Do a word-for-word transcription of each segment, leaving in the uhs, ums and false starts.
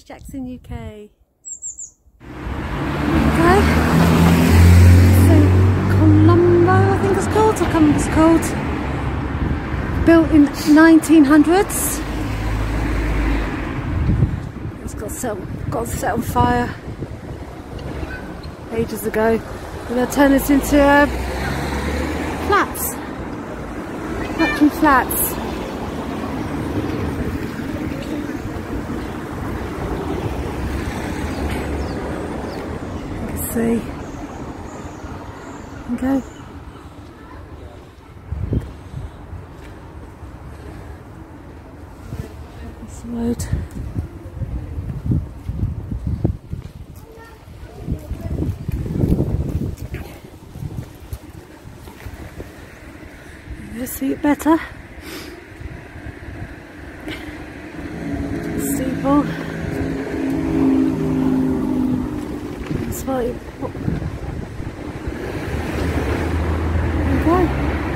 Jackson, U K. Okay. So Columba, I think it's called, or Columba's called. Built in nineteen hundreds. It's got set, got set on fire ages ago. And they'll turn this into uh, flats. Luxury flats. You can see. Okay. This road. You see it better. Steeple. That's why. Okay.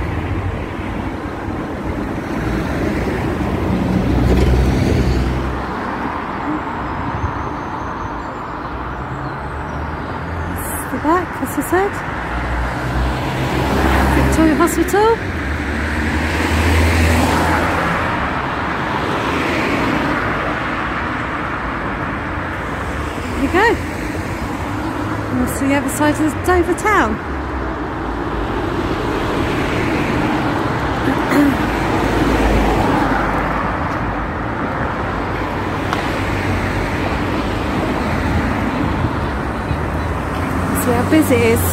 That's the back, as I said. Victoria Hospital. There you go. And that's the other side of the Dover town. See how busy it is.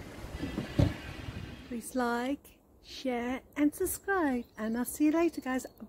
Please like, share and subscribe, and I'll see you later guys.